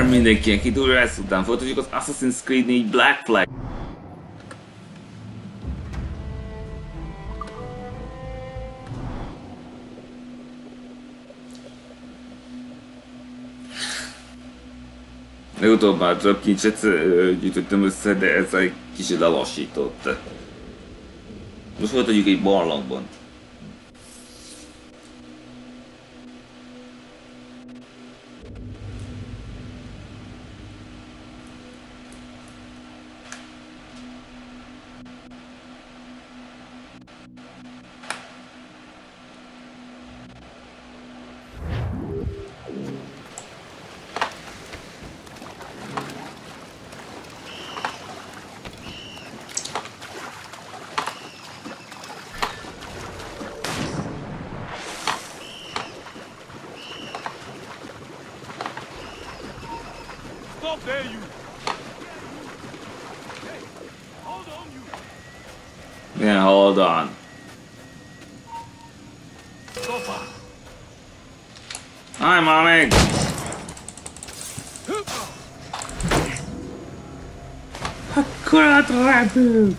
mindenkinek idő lesz, után folytatjuk az Assassin's Creed 4 Black Flag. Legutóbb már több kincset gyűjtöttem össze, de ez egy kicsit lelassított. Most folytatjuk egy barlangban. Yeah, hold on. Hi, mommy. Akkurat repül.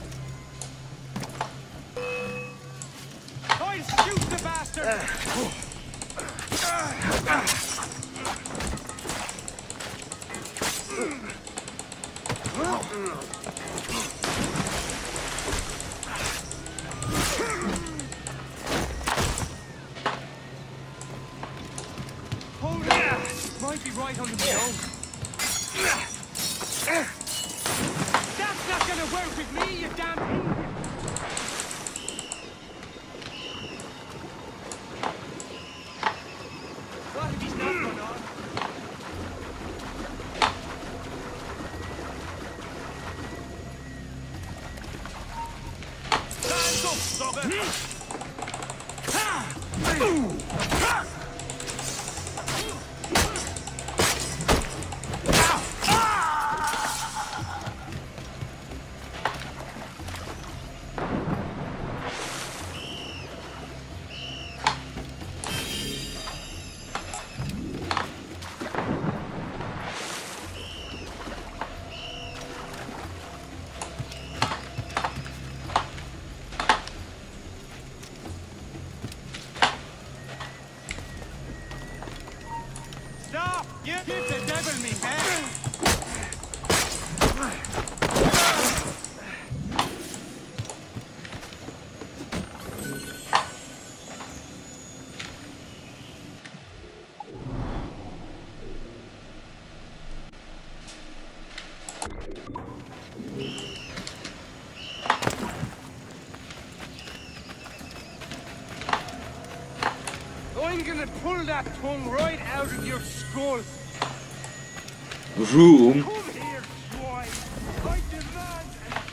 I'm gonna pull that tongue right out of your skull. Room. Come here, swine. I demand an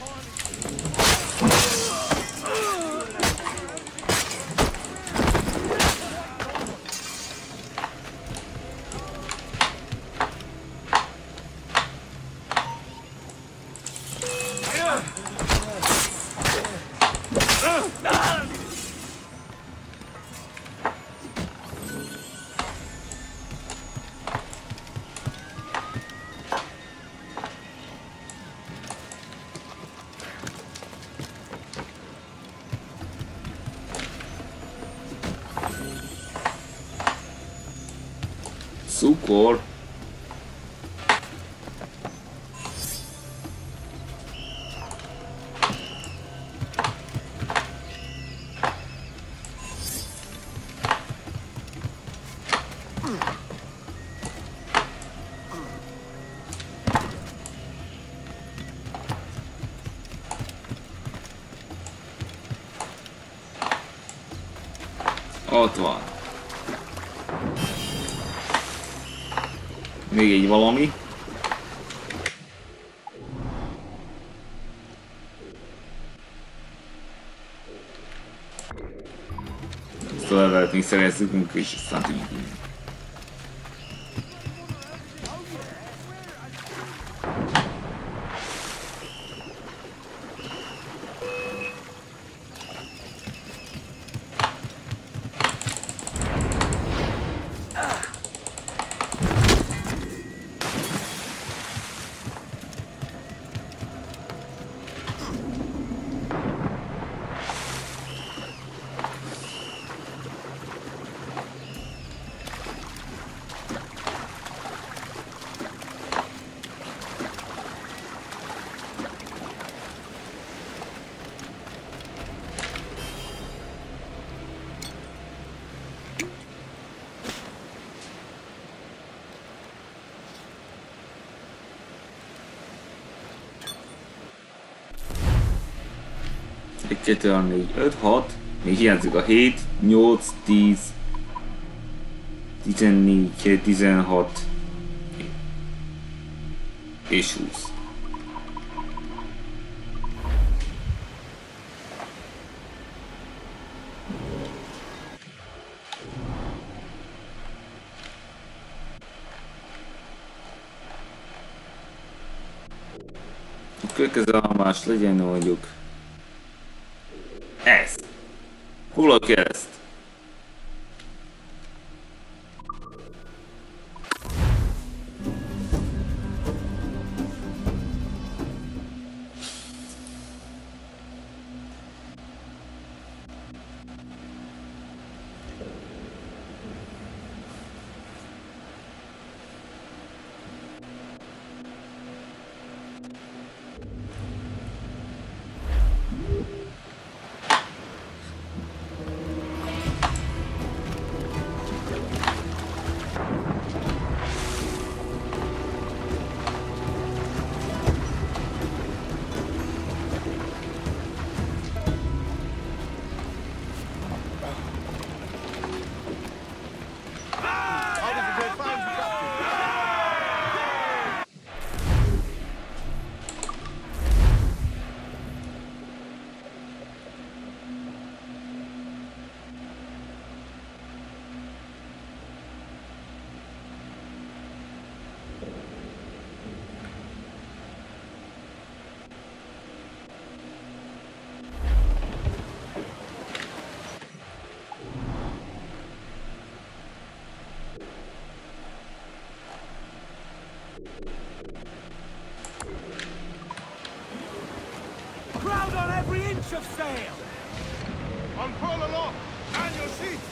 Cukor. Ott van. Még egy valami. Ezt a levelet még szerezzük, és aztán tudjuk. 2, 3, 4, 5, 6. Még hiányzik a 7, 8, 10, 14, 16 és 20. A következő állomás legyen mondjuk ez. Foglaljuk el ezt. Crowd on every inch of sail! Unfurl aloft! Man your seats!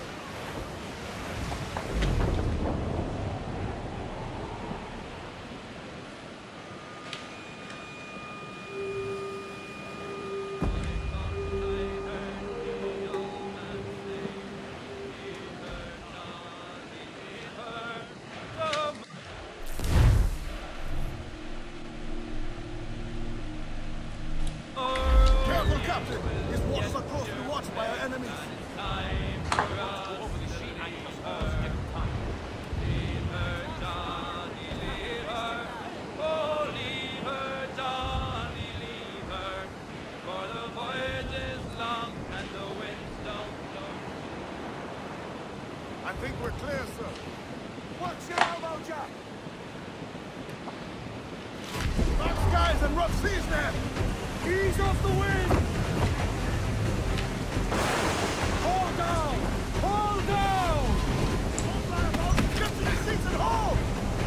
Captain, his watches are closely watched by our enemies. I think we're clear, sir. Watch your elbow, Jack! Dark skies and rough seas there! Ease off the wind! Hold down! Hold down! Don't fly about! Get to your seats and hold!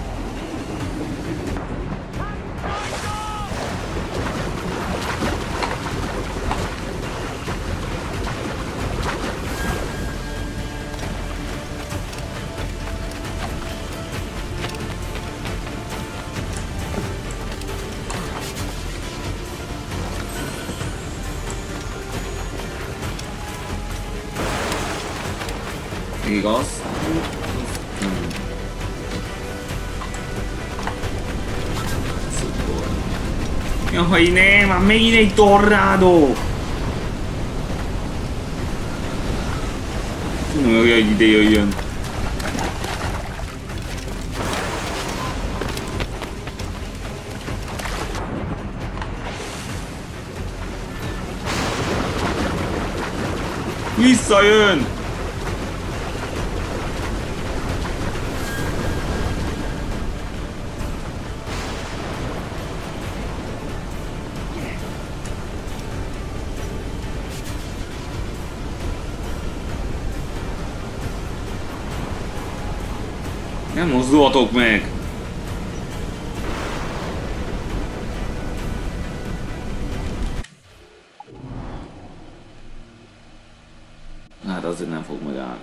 Igaz? Jaj, ne, már megint egy tornádó! Nem olyan, hogy ide jöjjön. Visszajön! Nem mozdulhatok meg! Hát azért nem fog megállni.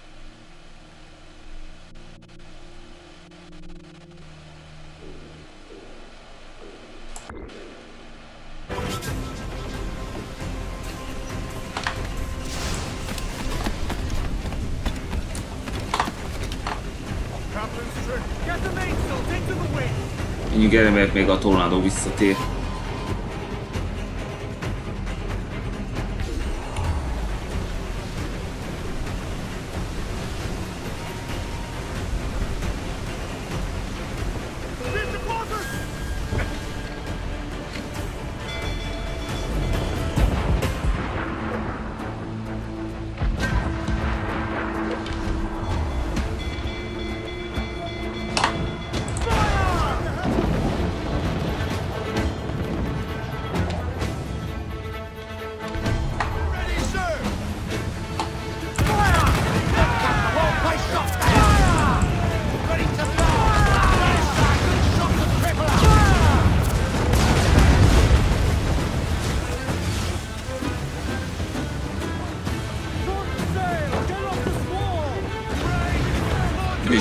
Get the mainsail into the wind! Menjünk erre, mert még a tornádó visszatér.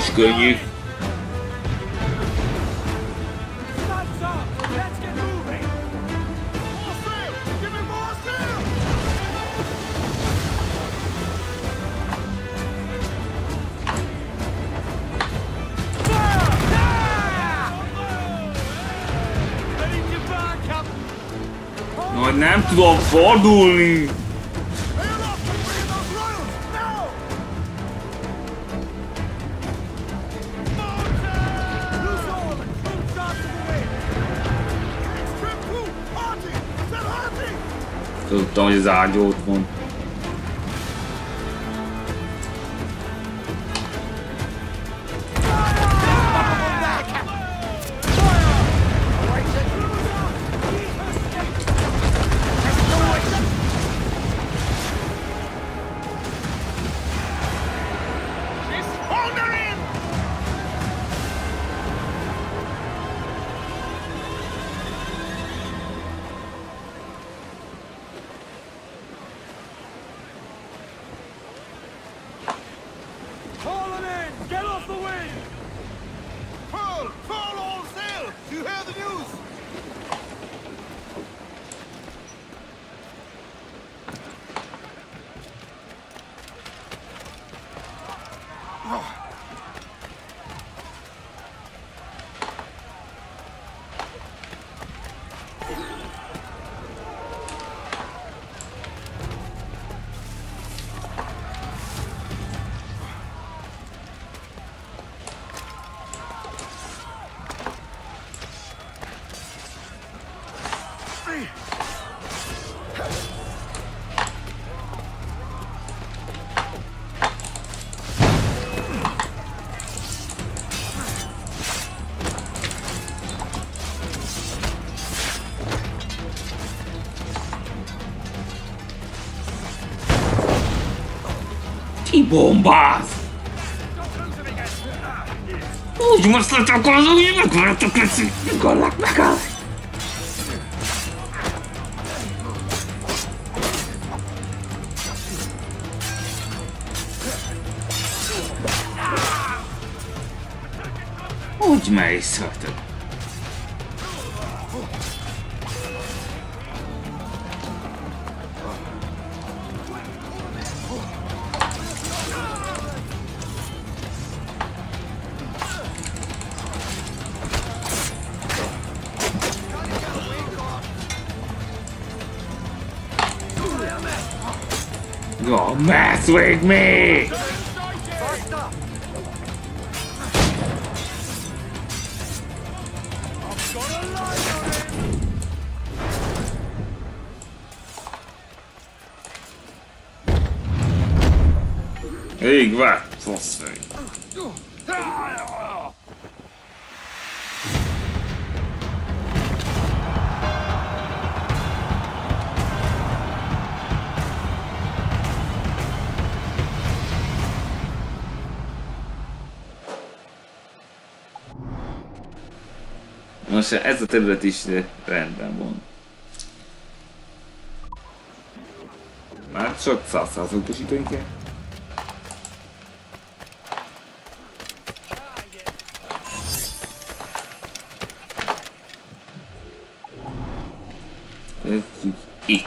is könnyű. Time's up! Let's get moving! More sail! Give me more sail! Ready to burn, Captain! Majd nem tudom fordulni. Sail off and bring those royals! Now! Loose all and trim start to the wind! It's trim too! Hardy! Sail Hardy! Tudtam, hogy az ágyó ott van. She's foundering! Haul them in! Get off the wind! Furl all sail! Do you hear the news? Kibombáz! Úgy mosztottak az úgy, megvaradtak leszik, akarlak megállni. Úgy mész, hörtök. Go mess with me! Ég vett, faszfej! Most ez a terület is rendben van. Már csak 100%-osítani kell. Kezdjük itt.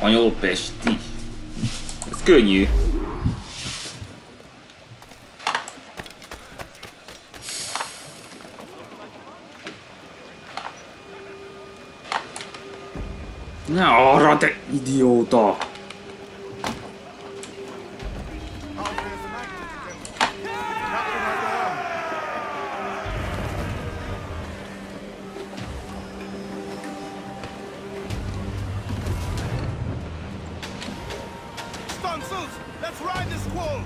Spanyol-pesti. Ez könnyű. Ne arra, te idióta! Tonsils, let's ride this squall!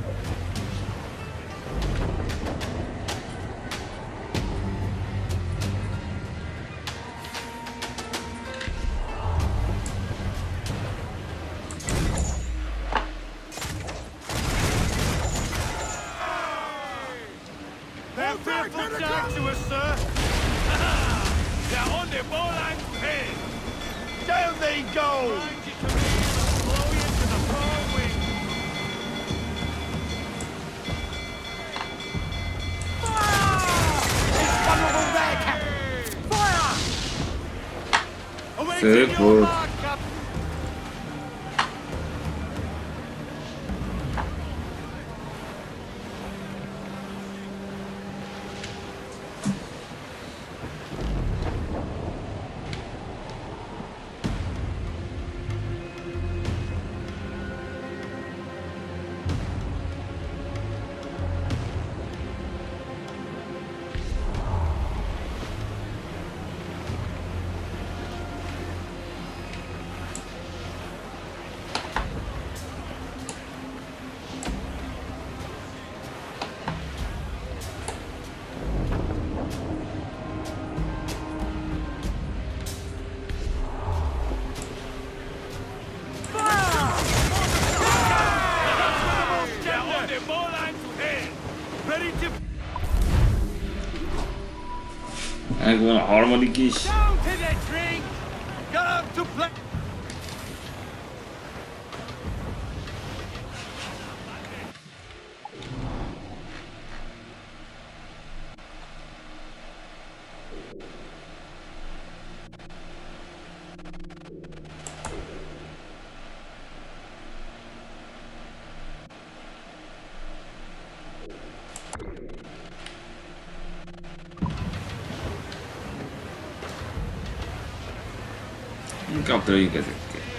They're fearful down to us, sir. They're on the ball line head. Down they go! Find you to me. Blow you to the far wing. It's vulnerable there, Captain! Fire! Away Szép from your volt. mark, Captain. Megvan a harmadik is. Down to the drink. Got up to play. Inkább törjük ezekkel.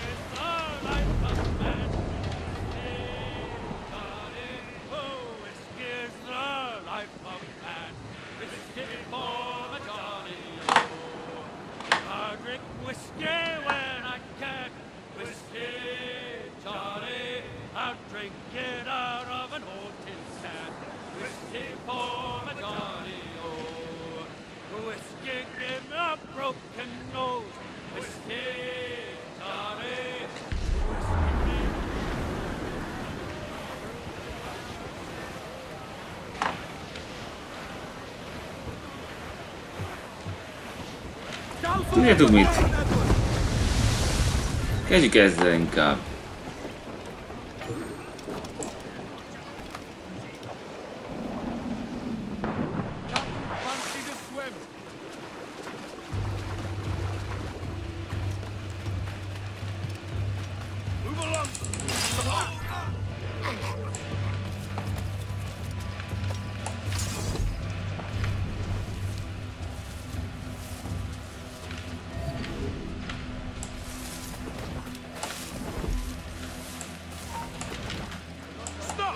Tudjátok mit? Kezdjük ezzel inkább. Fancy to swim. Move along. Stop.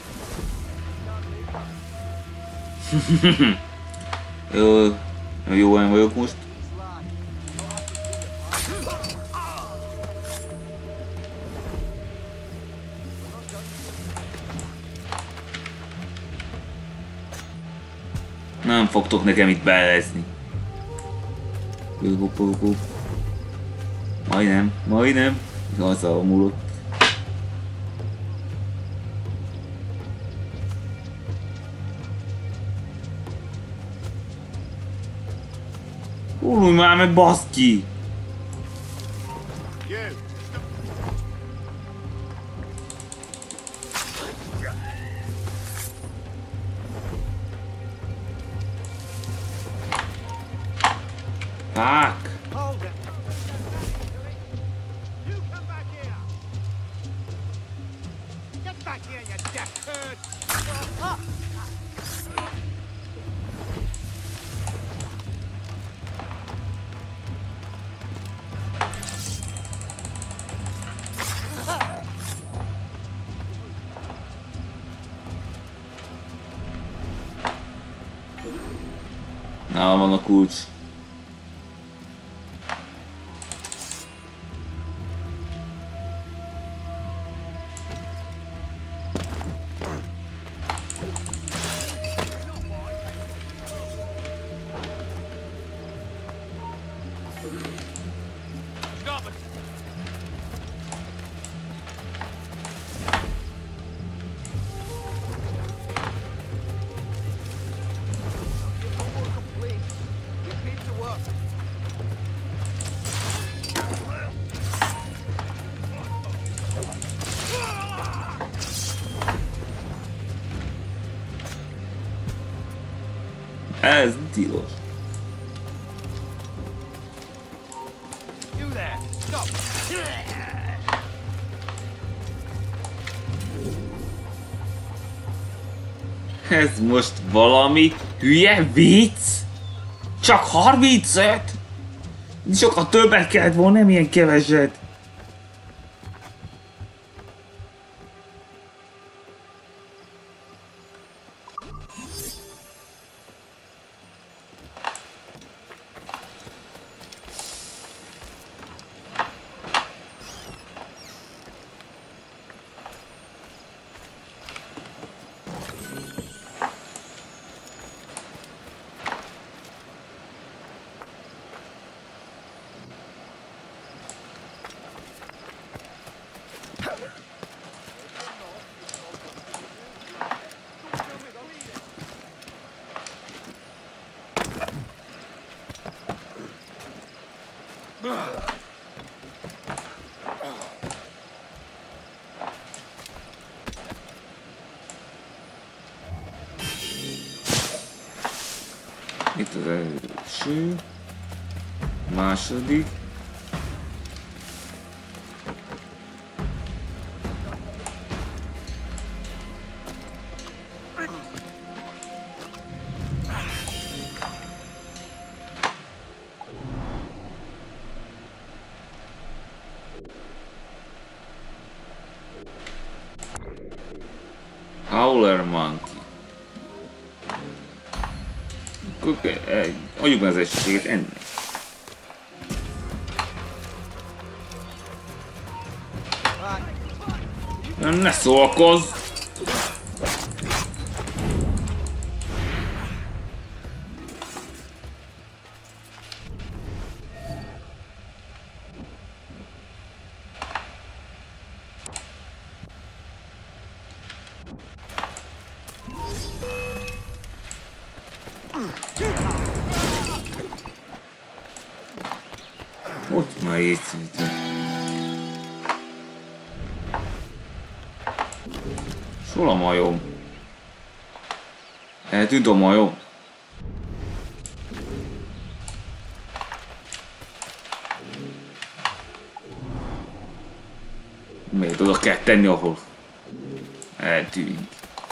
Jó olyan vagyok most. Nem fogtok nekem itt beelezni. Majdnem. Hazamulott. Urulj már meg, baszd ki! Fuck! Hold it! You come back here! you curd! Nálam van a kulcs. Stop it! Ez tilos. You there! Stop! Ez most valami hülye vicc? Csak 35? Sokkal többet kellett volna, nem ilyen keveset. Itt az első, második. Howler Monkey. Adjuk meg az esélyeket ennek. Ne szólkozz! Ott már észrevettem. És hol a majom? Eltűnt a majom? Miért oda kell tenni, ahol eltűnt?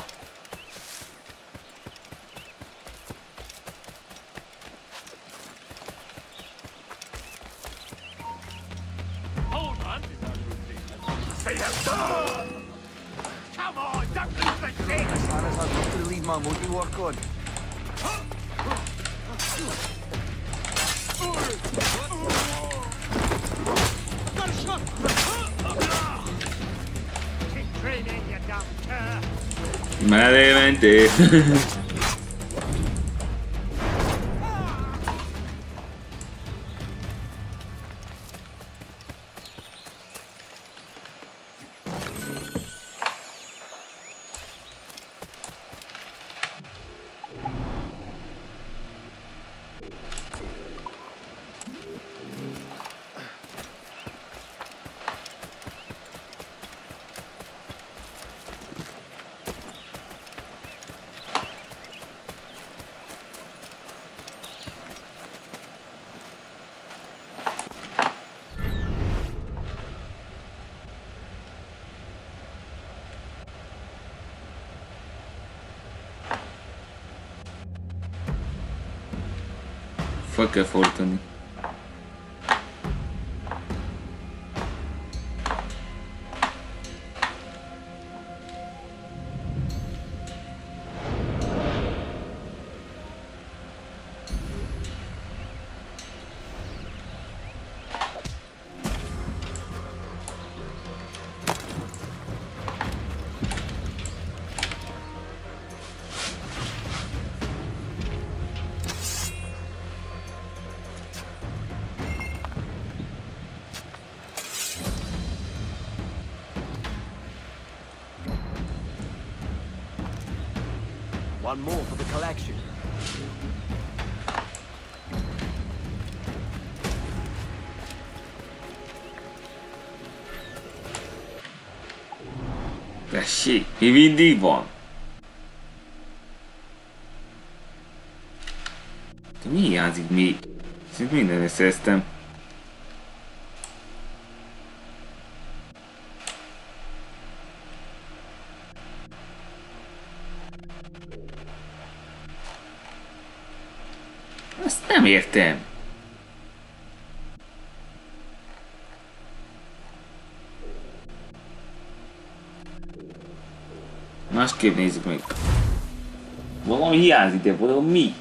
Come on, don't lose the thing! As far as I'm not to leave my monkey work on. Got a shot! Keep training, you dumb cur! Merre mentél? Fel kell fordítani. One more for the collection. Tessék, mi mindig van? De mi hiányzik még? Szint mindenre szereztem. Azt nem értem. Másképp nézzük meg. Valami hiányzik, de valami mi?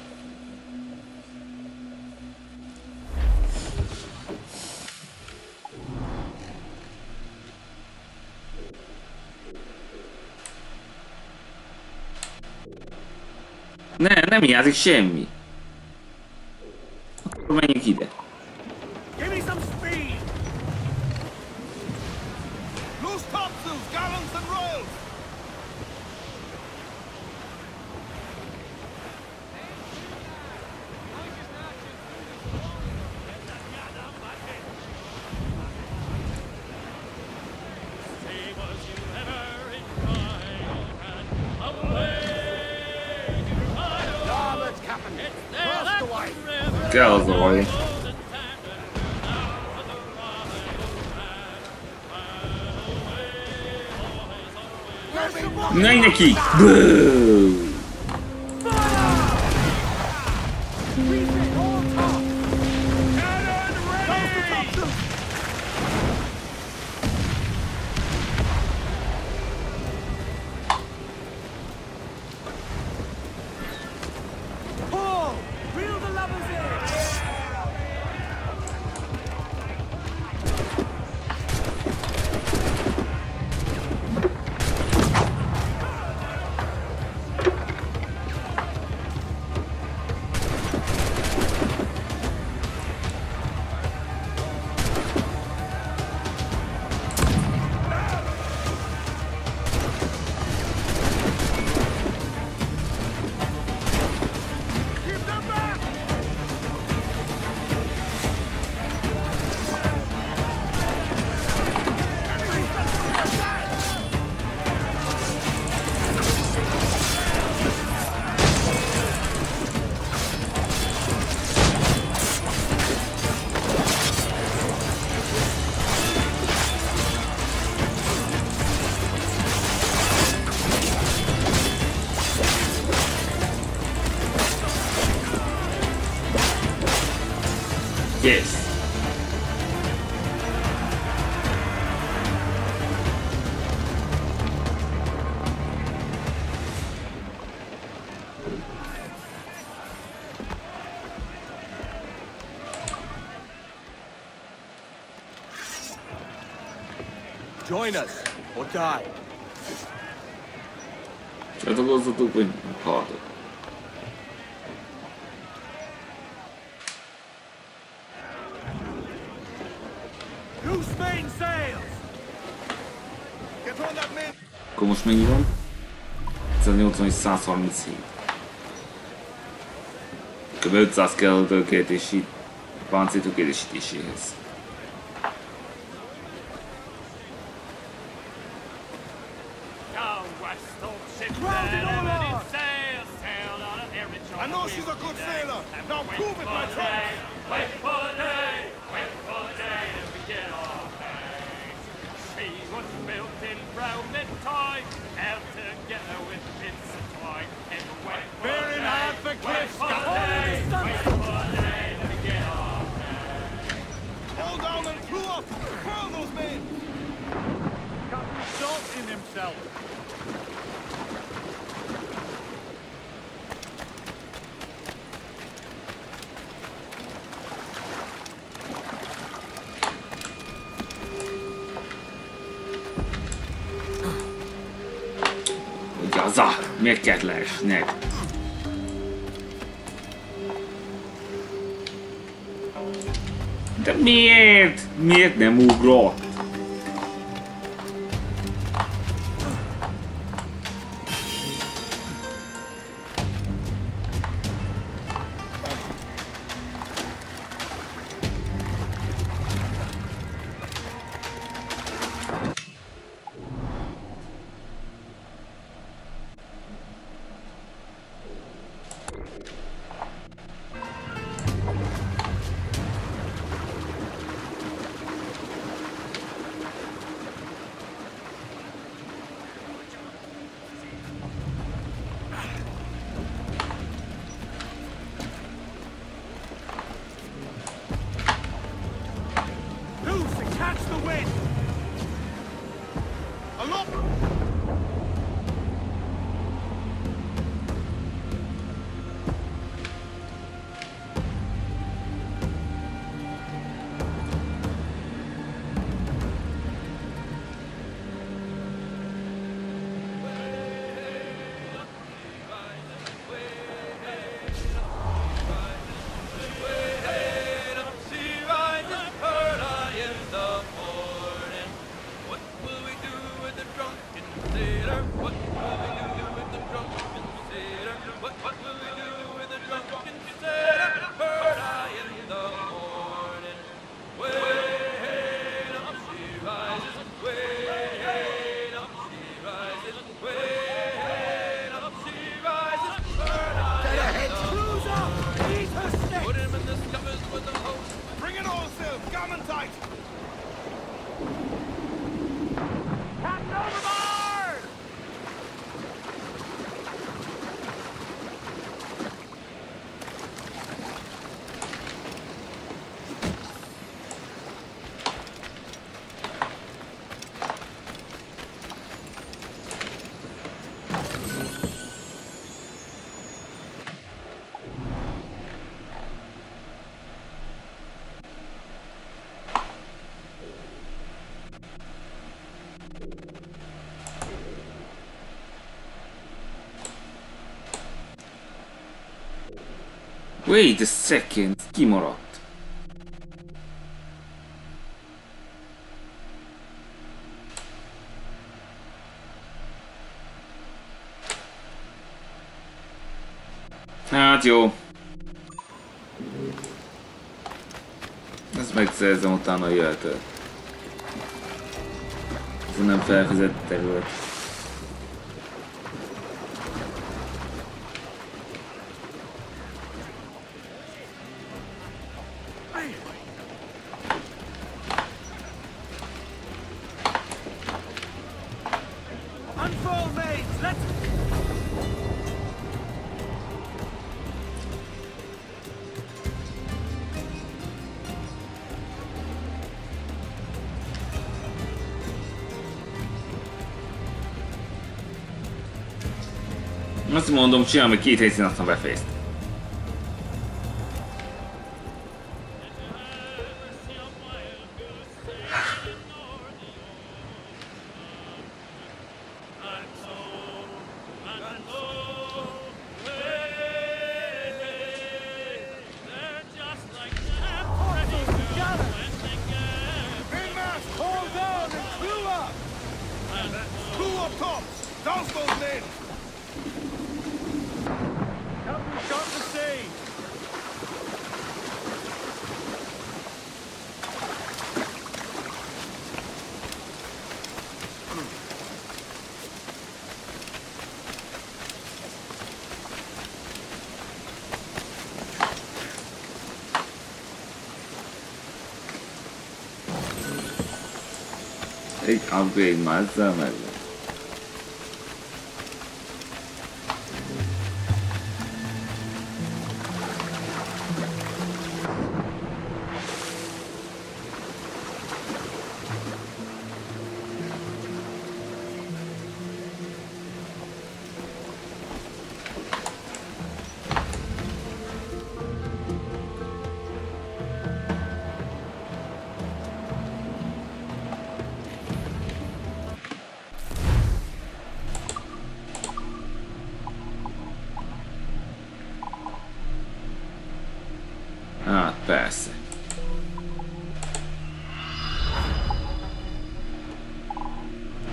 Nem hiányzik semmi. Akkor menjünk ide. Give me some speed! Loose topsails, gallants and royals! Starboard, Captain! Blast away! Kell az a vaj. Na neki! Boo! Pull! Reel the lubbers in! Keep them back! Yes. Join us, or die. Csatlakozzatok, vagy haltok. Loose main sails! Get on that main... Akkor most mennyi van? 180 és 137. Kb. 500 kell a tökéletési páncél tökéletesítéséhez. Crowd it all on! I know she's a good sailor. Now prove it, my friend. Wait for the day, wait for the day that we get our pay. She was built in Roman time, held together with bits of twine. And wait for Bearing the day, hard for wait kiss, for the day, wait for the day that we men! Captain Salt in himself. Igaza, miért kellett leesned? De miért? Miért nem ugrott? Loose and catch the wind! Aloft! Sea rises early in the morning. What will we do with the drunken sailor? What will we do with the drunken sailor? What will we do with the drunken sailor? Early in the morning. Way up she rises, way up she rises, way up she rises. Early in the Cruise up! Eat her snake! Put him in the scuppers with the host. Bring it all, Sil! Gammon tight! Captain overboard! Wait a second, kimaradt. Hát jó. Ezt megszerzem, utána jöhet. Ez nem felfizett terület. Unfold, mates! Let's... Azt mondom, csinálom, hogy 2 helyszín, aztán befejeztem. Mainmast, hold on and crew up! Crew up tops! Douse those men! Captain shot to sea! Egy upgrade már ezzel meg.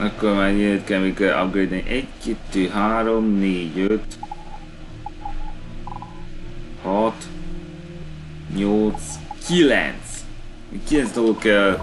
Akkor már nyílt kell még upgrade-elni. 1, 2, 3, 4, 5, 6, 8, 9. 9 dolgok kell.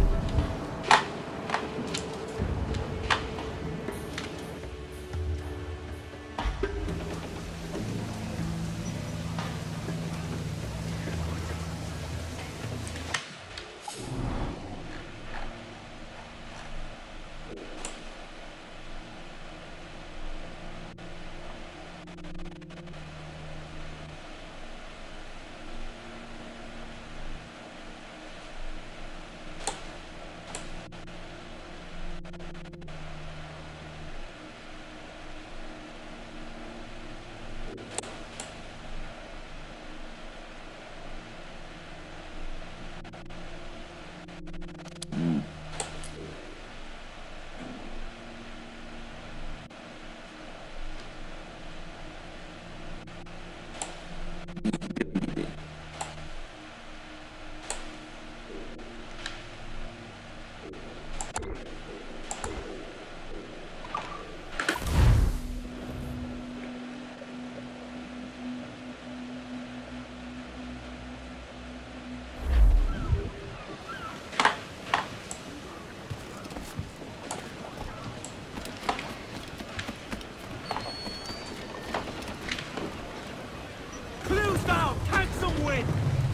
Clues down! Catch some wind!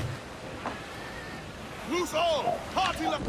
Loose all! Party left!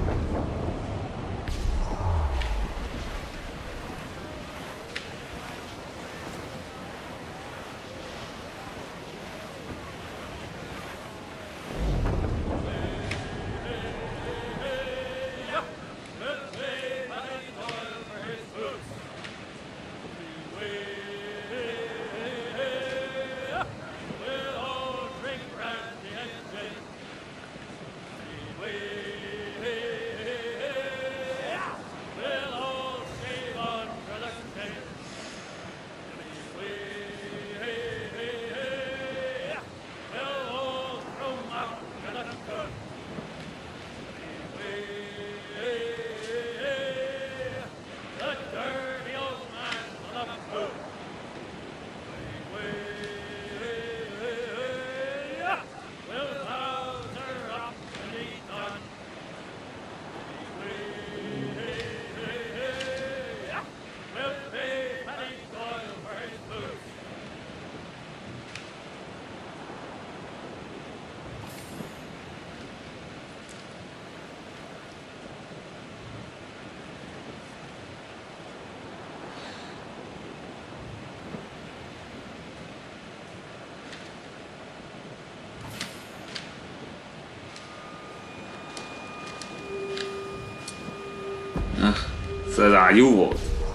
Ez ágyú volt.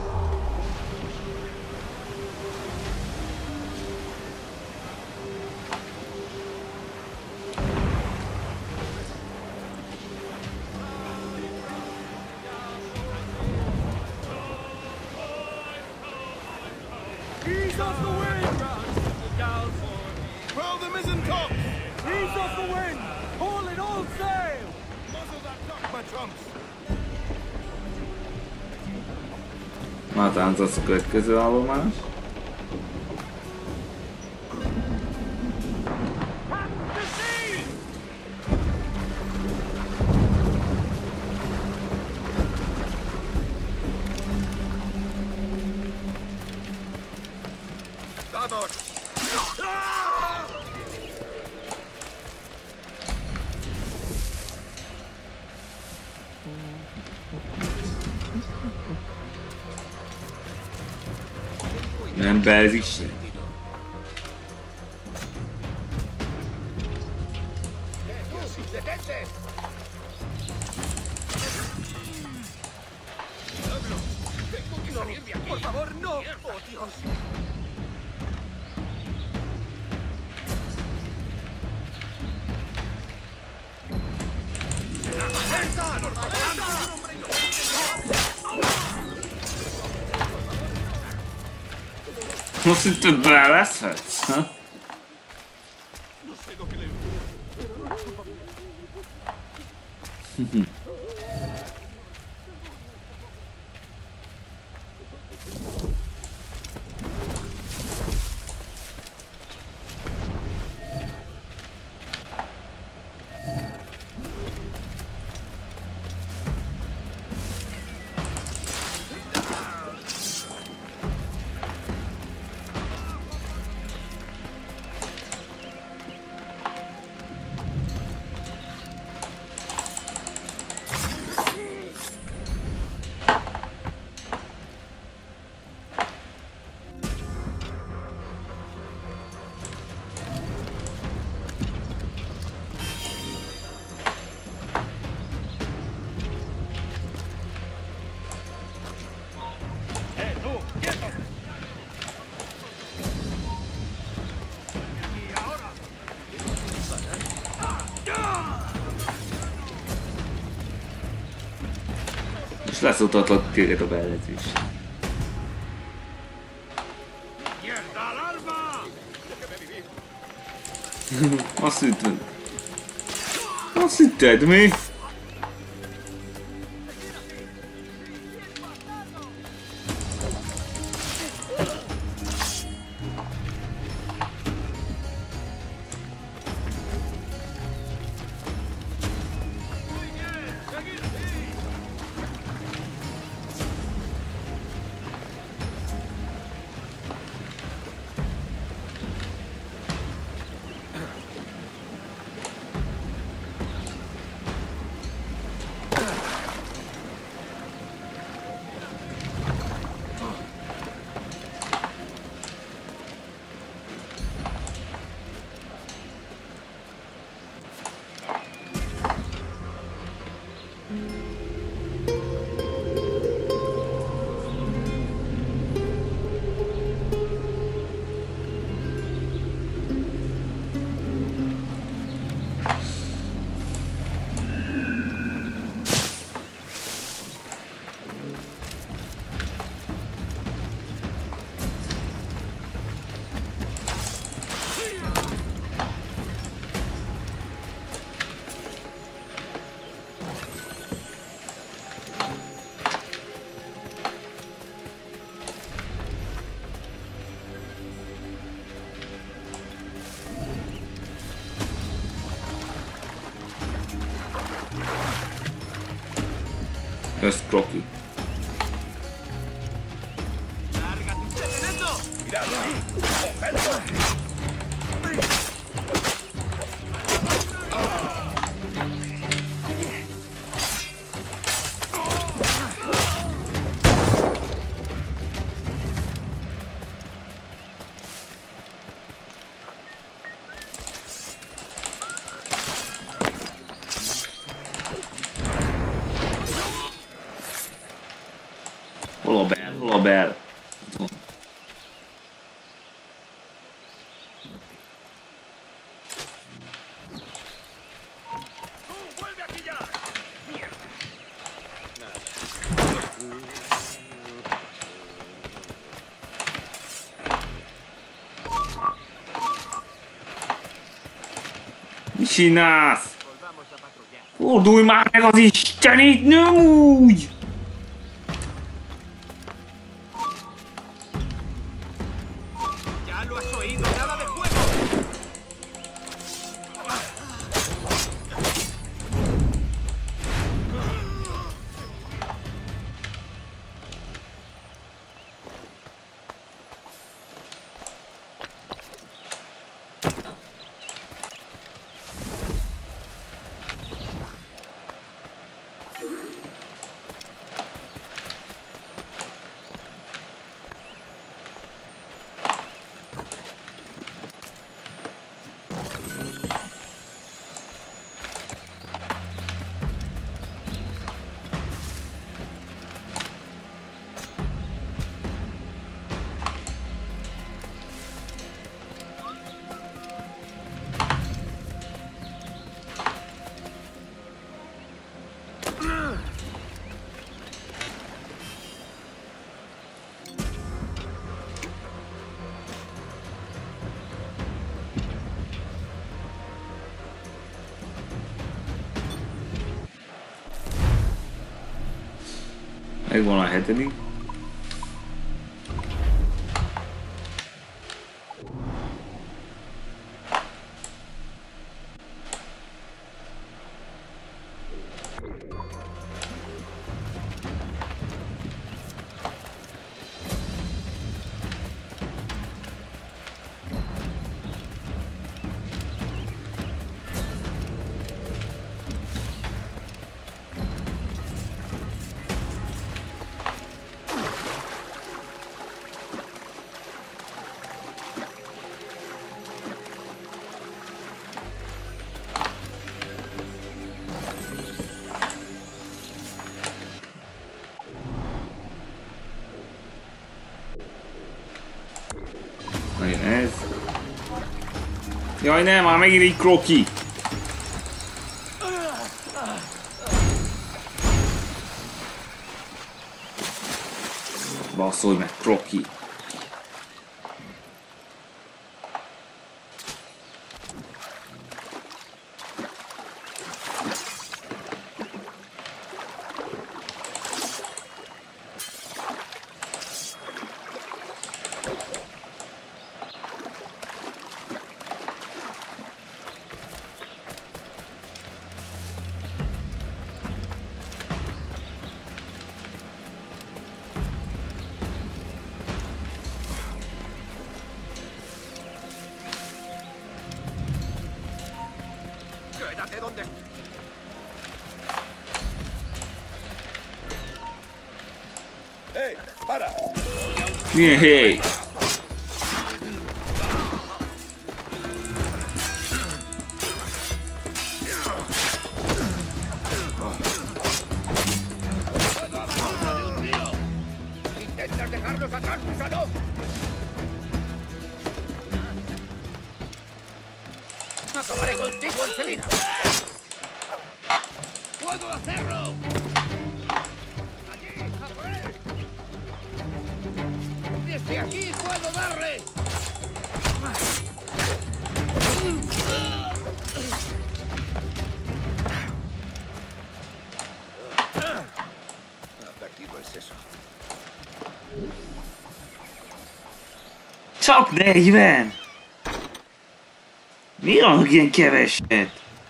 Ease off the wind! Throw the mizzen top! Ease off the wind! Haul it all sail! Muzzle that top, my trumps! Már táncolsz a következő állomás. Starboard! Nem beezik se. Por favor, no. Oh, Dios. Most itt beleszhetsz, ha? És leszóltatlak téged a beellezés. Azt hitted? Azt hitted mi? Ez Crocky. Hol a bel? Mi csinálsz? Fordulj már meg az Istenit, nem úgy! Megvan a hetedik. Ez. Jaj, nem, már megint egy Crocky. Basszolj meg, Proki. Quédate donde... ¡Hey! ¡Para! Milyen hely! ¿Intentas dejarnos atrás, gusano? ¡Acabaré contigo enseguida! ¡Puedo hacerlo! ¡Allí! ¡A por él! ¡Desde aquí puedo darle! Ha perdido el seso. Csak 40! Mi van ilyen keveset?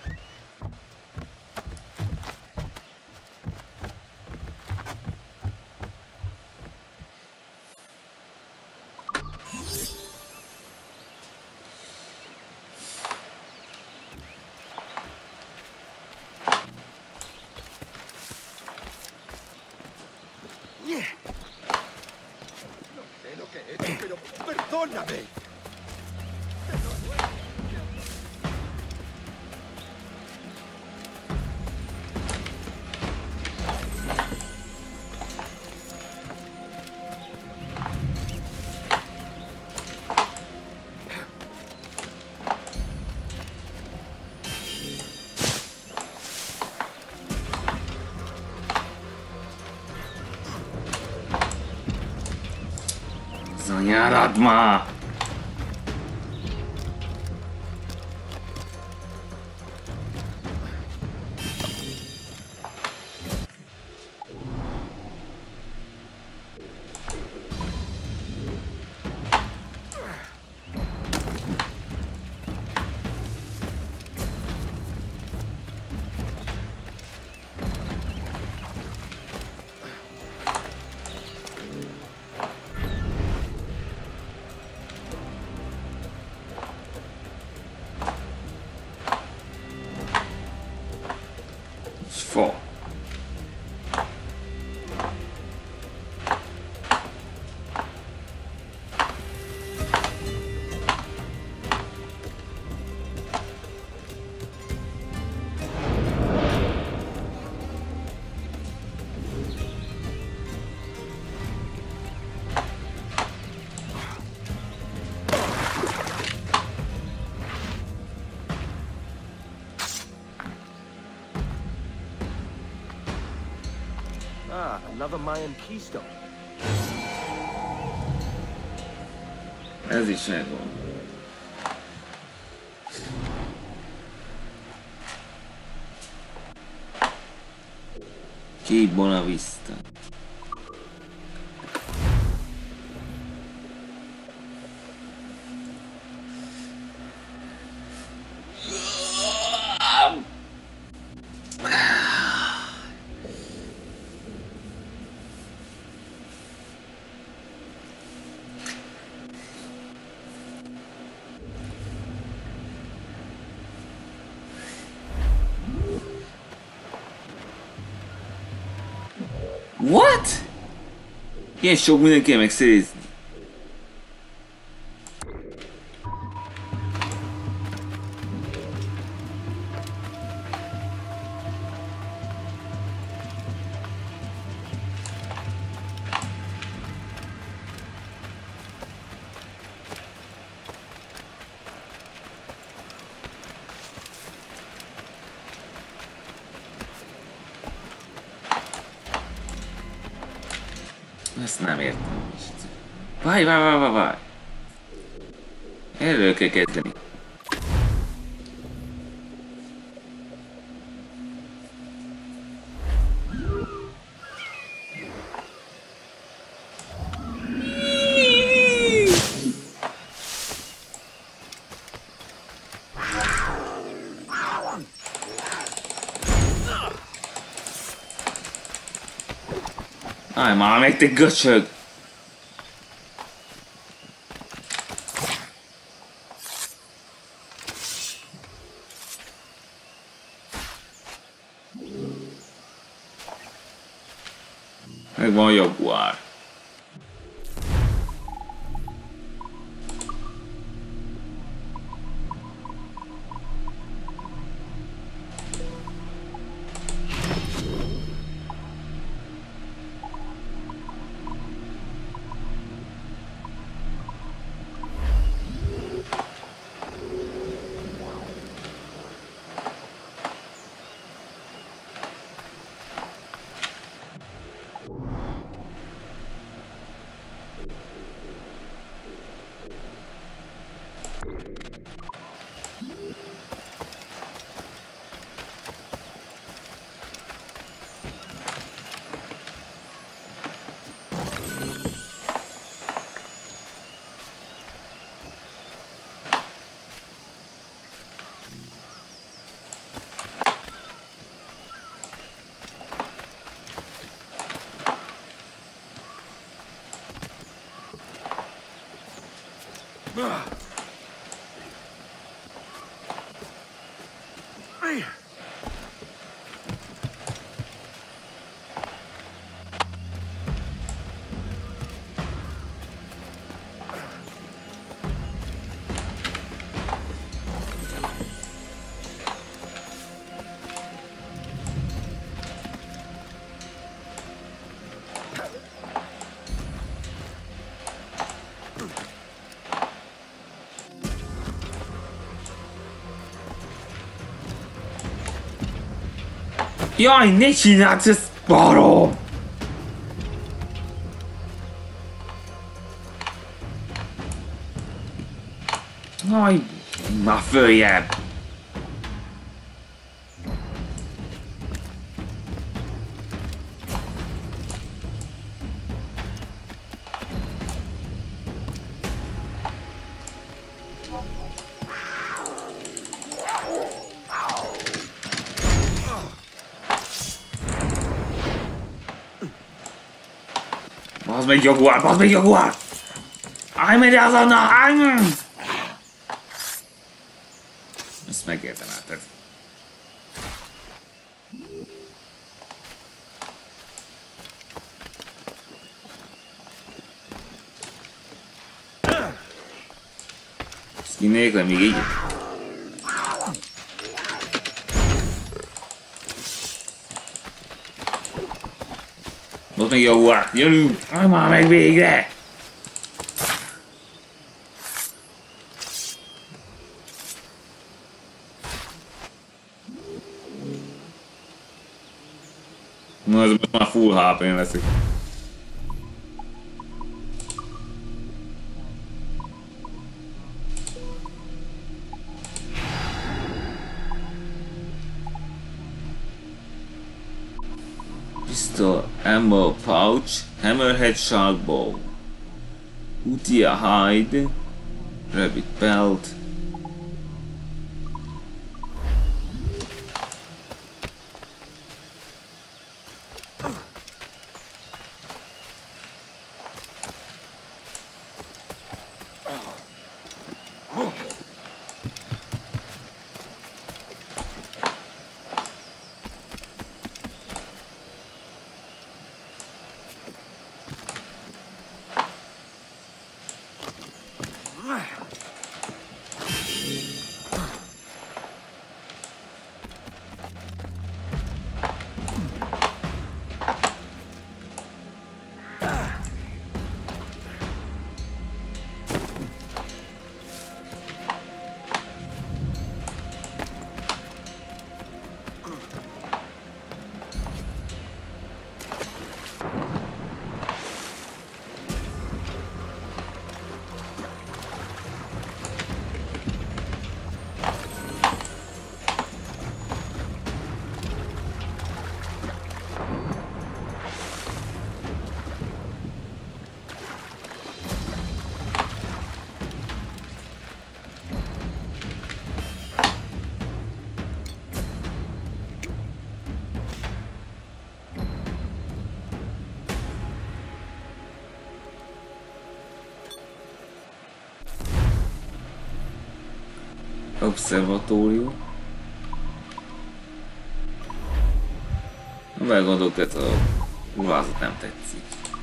No sé lo que he hecho, pero perdóname. Az anyádat már! Fa. Ah, another Mayan keystone. Ez is megvan. Cape Bonavista. What? Ilyen sok mindent kell megszerezni. Ezt nem értem. Várj. Erről kell kezdeni. Állj már meg, te göcsög! Megvan a jaguár. Jaj, ne csináld ezt, barom! Jaj, már följebb! Bazd meg jaguár! Állj meg azonnal, állj meg! Ezt megérdemelted. Skin nélkül még így. Bazd meg jaguár, gyerünk! Állj már meg végre! Na, ez már full HP-n leszek. Pistol, ammo pouch, hammerhead shark bow, Utia hide, rabbit belt. Obszervatórium. Meggondolok, ez a ruházat nem tetszik.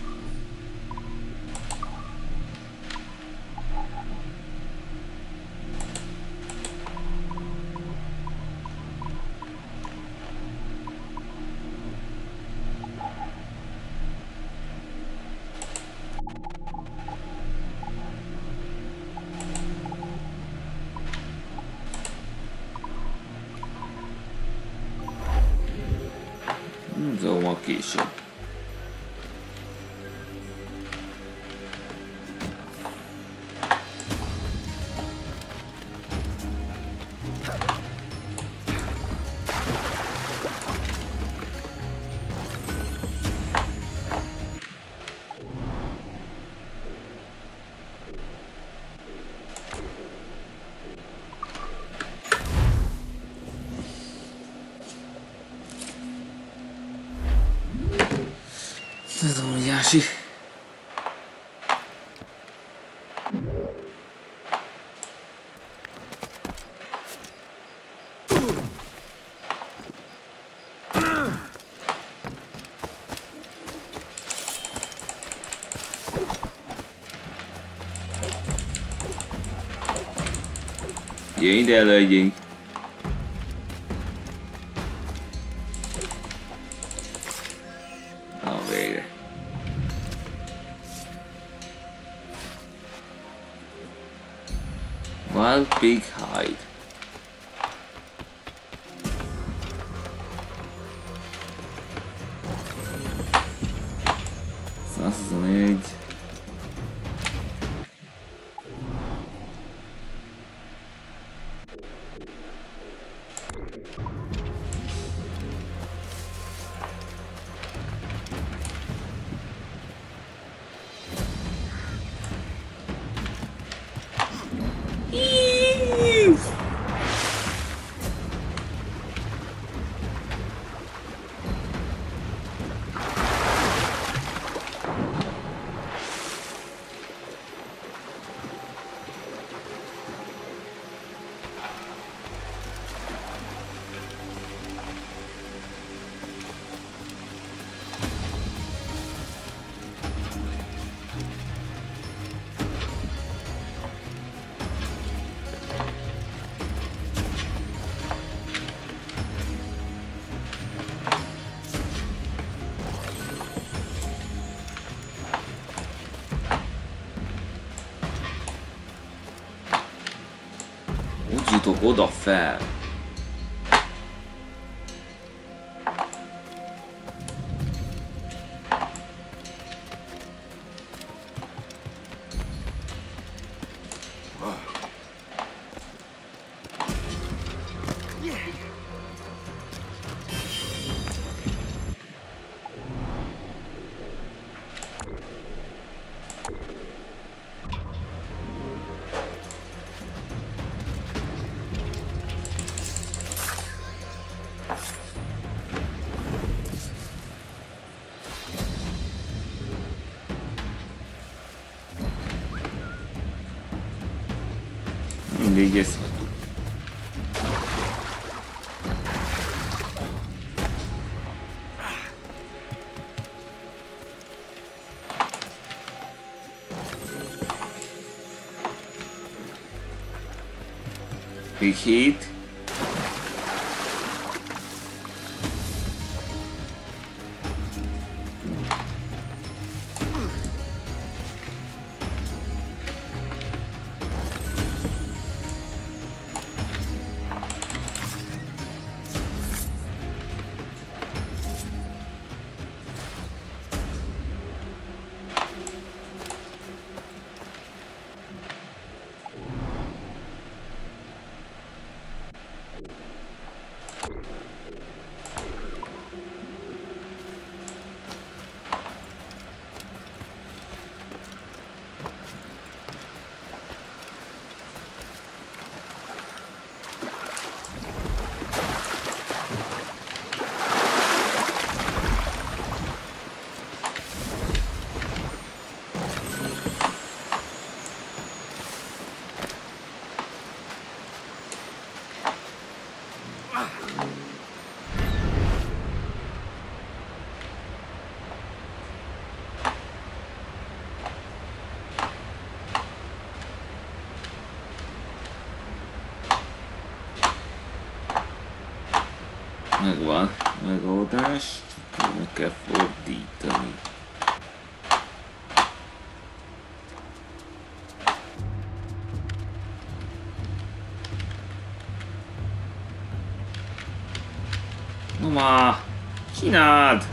Szóval később. Ez óriási. Jöjj ide, legyünk. Na végre. Wild Pig Hide. 121. Úgy jutok oda fel. Mindig ezt hagyjuk. Big hit. Megvan. Megoldás. Meg kell fordítani. Mama! Csináld!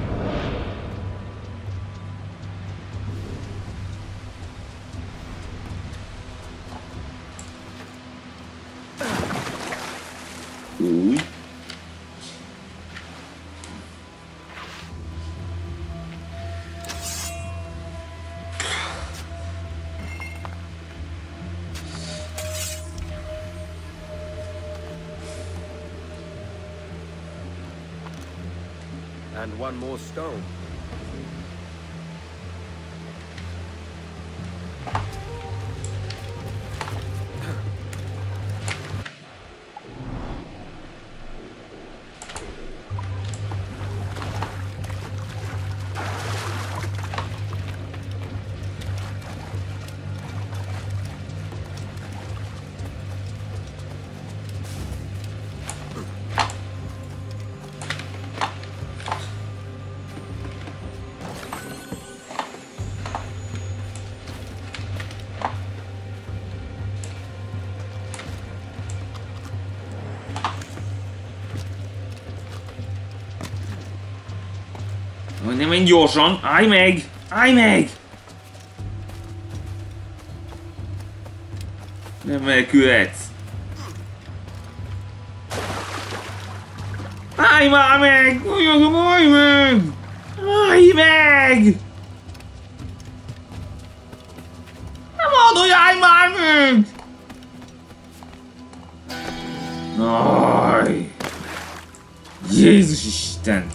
Új. And one more stone. Nem menj gyorsan! Állj meg! Állj meg! Nem menekülhetsz! Állj már meg! Állj meg! Állj meg! Nem mondod, hogy állj már meg! Állj! Jézus Isten!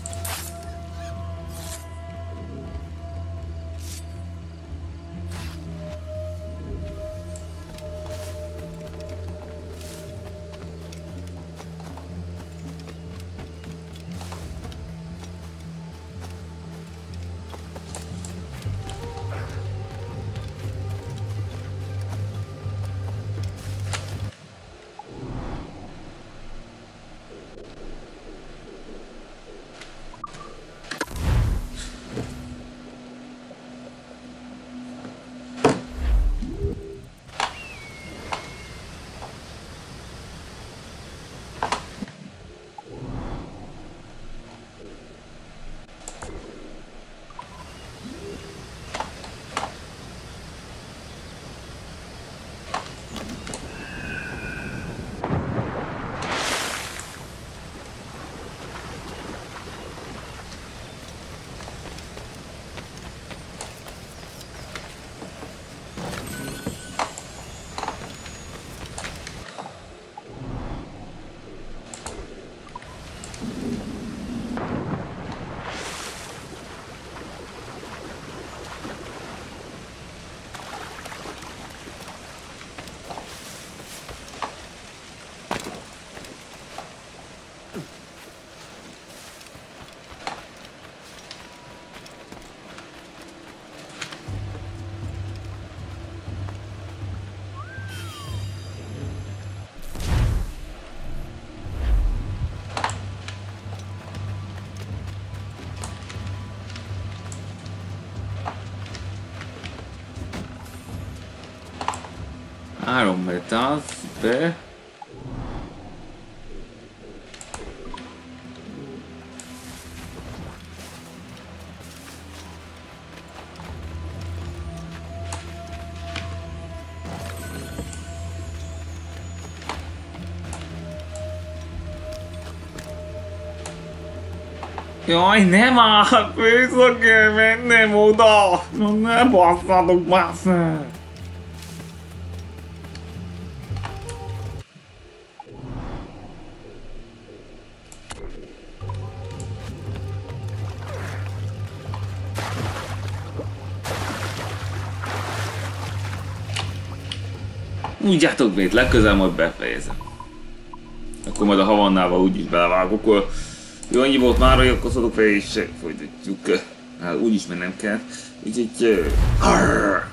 Három metát be. Jaj, nem áll! Vissza kell mennem oda! Ne basszatok, basszak! Mondjátok még, legközelebb majd befejezem. Akkor majd a Havannával úgyis belevágok, akkor jó, annyi volt már, hogy akkor szedok fel és folytatjuk. Hát úgyis mennem kell. Úgyhogy...